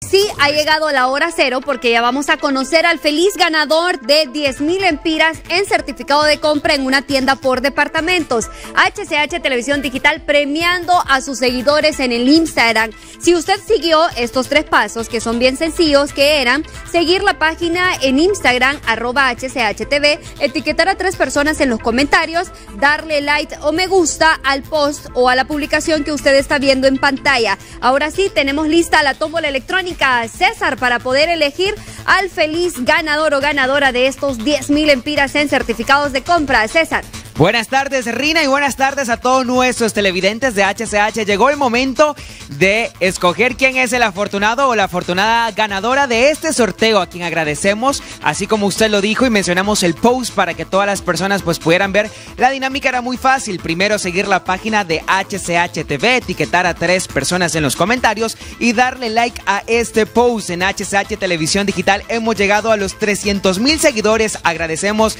Sí, ha llegado la hora cero porque ya vamos a conocer al feliz ganador de 10,000 lempiras en certificado de compra en una tienda por departamentos. HCH Televisión Digital premiando a sus seguidores en el Instagram. Si usted siguió estos 3 pasos, que son bien sencillos, que eran seguir la página en Instagram, @HCHTV, etiquetar a 3 personas en los comentarios, darle like o me gusta al post o a la publicación que usted está viendo en pantalla. Ahora sí, tenemos lista la tómbola electrónica, César, para poder elegir al feliz ganador o ganadora de estos 10,000 lempiras en certificados de compra. César. Buenas tardes, Rina, y buenas tardes a todos nuestros televidentes de HCH. Llegó el momento de escoger quién es el afortunado o la afortunada ganadora de este sorteo, a quien agradecemos, así como usted lo dijo y mencionamos el post para que todas las personas pues pudieran ver. La dinámica era muy fácil. Primero, seguir la página de HCH TV, etiquetar a 3 personas en los comentarios y darle like a este post. En HCH Televisión Digital hemos llegado a los 300,000 seguidores. Agradecemos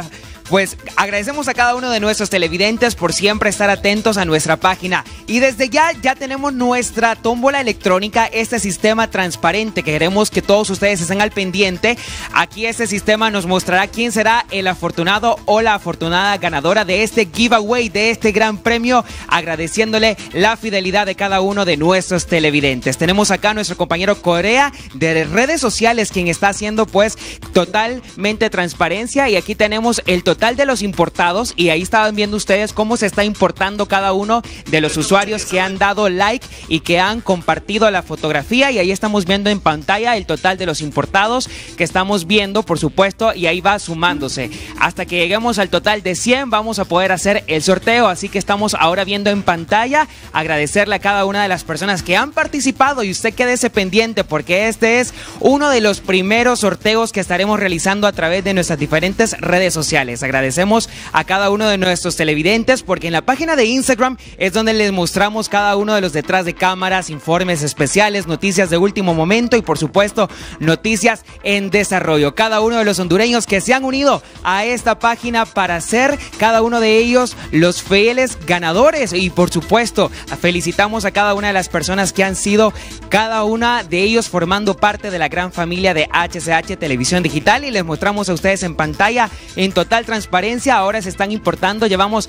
a cada uno de nuestros televidentes por siempre estar atentos a nuestra página. Y desde ya tenemos nuestra tómbola electrónica, este sistema transparente que queremos que todos ustedes estén al pendiente. Aquí este sistema nos mostrará quién será el afortunado o la afortunada ganadora de este giveaway, de este gran premio, agradeciéndole la fidelidad de cada uno de nuestros televidentes. Tenemos acá a nuestro compañero Corea de redes sociales, quien está haciendo pues totalmente transparencia, y aquí tenemos el total de los importados, y ahí estaban viendo ustedes cómo se está importando cada uno de los usuarios que han dado like y que han compartido la fotografía, y ahí estamos viendo en pantalla el total de los importados que estamos viendo, por supuesto, y ahí va sumándose. Hasta que lleguemos al total de 100 vamos a poder hacer el sorteo, así que estamos ahora viendo en pantalla. Agradecerle a cada una de las personas que han participado, y usted quédese pendiente porque este es uno de los primeros sorteos que estaremos realizando a través de nuestras diferentes redes sociales. Agradecemos a cada uno de nuestros televidentes porque en la página de Instagram es donde les mostramos cada uno de los detrás de cámaras, informes especiales, noticias de último momento y por supuesto noticias en desarrollo. Cada uno de los hondureños que se han unido a esta página para ser cada uno de ellos los fieles ganadores, y por supuesto felicitamos a cada una de las personas que han sido cada una de ellos formando parte de la gran familia de HCH Televisión Digital, y les mostramos a ustedes en pantalla en total transparencia. Ahora se están importando, llevamos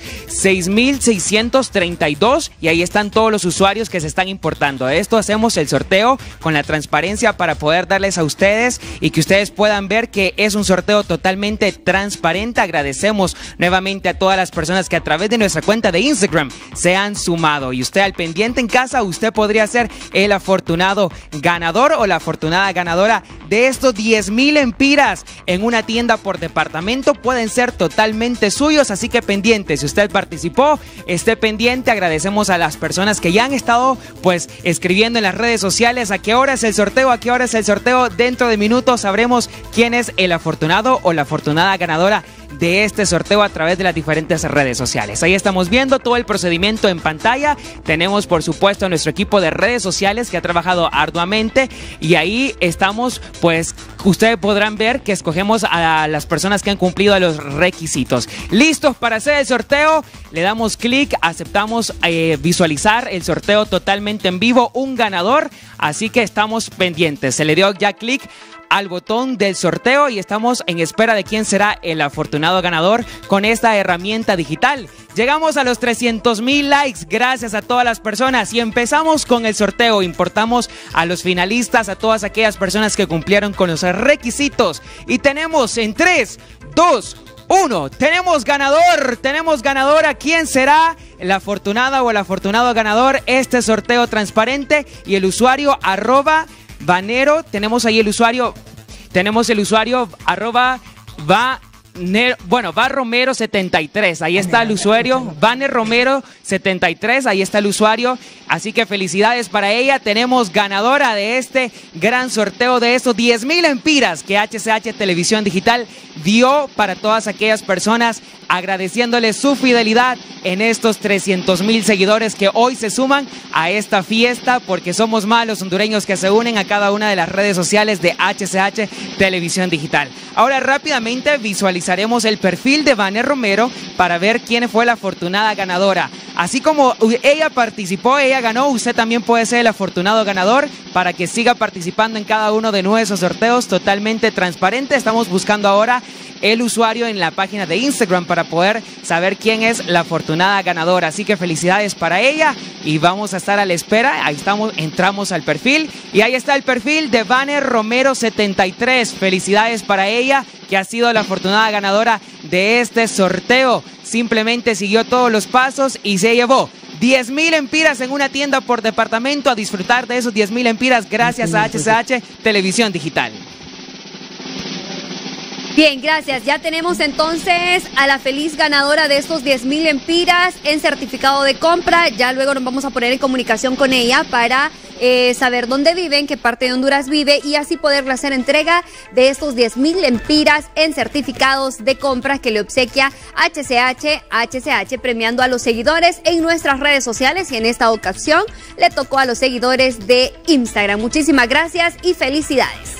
6,632 y ahí están todos los usuarios que se están importando. De esto hacemos el sorteo con la transparencia para poder darles a ustedes y que ustedes puedan ver que es un sorteo totalmente transparente. Agradecemos nuevamente a todas las personas que a través de nuestra cuenta de Instagram se han sumado, y usted al pendiente en casa, usted podría ser el afortunado ganador o la afortunada ganadora de estos 10,000 lempiras en una tienda por departamento. Pueden ser totalmente suyos, así que pendiente. Si usted participó, esté pendiente. Agradecemos a las personas que ya han estado pues escribiendo en las redes sociales a qué hora es el sorteo, a qué hora es el sorteo. Dentro de minutos sabremos quién es el afortunado o la afortunada ganadora de este sorteo a través de las diferentes redes sociales. Ahí estamos viendo todo el procedimiento en pantalla. Tenemos por supuesto a nuestro equipo de redes sociales que ha trabajado arduamente, y ahí estamos pues ustedes podrán ver que escogemos a las personas que han cumplido los requisitos. Listos para hacer el sorteo, le damos clic, aceptamos visualizar el sorteo totalmente en vivo, un ganador, así que estamos pendientes. Se le dio ya clic al botón del sorteo y estamos en espera de quién será el afortunado ganador con esta herramienta digital. Llegamos a los 300,000 likes, gracias a todas las personas, y empezamos con el sorteo. Importamos a los finalistas, a todas aquellas personas que cumplieron con los requisitos, y tenemos en 3, 2, 1, tenemos ganadora. ¿Quién será la afortunada o el afortunado ganador? Este sorteo transparente, y el usuario @Banero, tenemos ahí el usuario @Romero73, ahí está el usuario, Banner Romero 73, ahí está el usuario, así que felicidades para ella. Tenemos ganadora de este gran sorteo de estos 10,000 lempiras que HCH Televisión Digital dio para todas aquellas personas, agradeciéndoles su fidelidad en estos 300,000 seguidores que hoy se suman a esta fiesta, porque somos más los hondureños que se unen a cada una de las redes sociales de HCH Televisión Digital. Ahora rápidamente visualizamos actualizaremos el perfil de Vane Romero para ver quién fue la afortunada ganadora. Así como ella participó, ella ganó, usted también puede ser el afortunado ganador para que siga participando en cada uno de nuestros sorteos totalmente transparente. Estamos buscando ahora el usuario en la página de Instagram para poder saber quién es la afortunada ganadora. Así que felicidades para ella y vamos a estar a la espera. Ahí estamos, entramos al perfil y ahí está el perfil de Vane Romero 73. Felicidades para ella, que ha sido la afortunada ganadora de este sorteo. Simplemente siguió todos los pasos y se llevó 10,000 empiras en una tienda por departamento. A disfrutar de esos 10,000 empiras gracias a HCH Televisión Digital. Bien, gracias. Ya tenemos entonces a la feliz ganadora de estos 10,000 empiras en certificado de compra. Ya luego nos vamos a poner en comunicación con ella para saber dónde vive, en qué parte de Honduras vive y así poderle hacer entrega de estos 10,000 empiras en certificados de compra que le obsequia HCH premiando a los seguidores en nuestras redes sociales y en esta ocasión le tocó a los seguidores de Instagram. Muchísimas gracias y felicidades.